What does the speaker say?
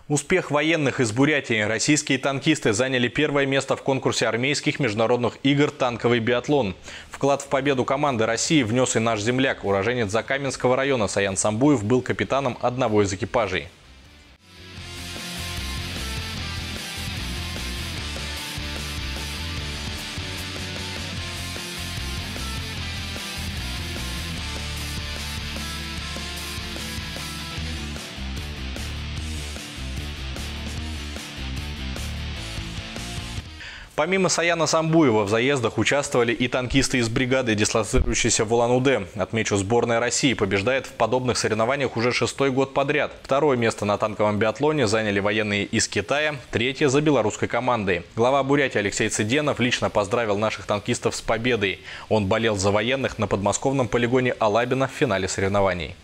Успех военных из Бурятии. Российские танкисты заняли первое место в конкурсе армейских международных игр «Танковый биатлон». Вклад в победу команды России внес и наш земляк. Уроженец Закаменского района Саян Самбуев был капитаном одного из экипажей. Помимо Саяна Самбуева в заездах участвовали и танкисты из бригады, дислоцирующейся в Улан-Удэ. Отмечу, сборная России побеждает в подобных соревнованиях уже 6-й год подряд. Второе место на танковом биатлоне заняли военные из Китая, третье за белорусской командой. Глава Бурятии Алексей Цыденов лично поздравил наших танкистов с победой. Он болел за военных на подмосковном полигоне Алабино в финале соревнований.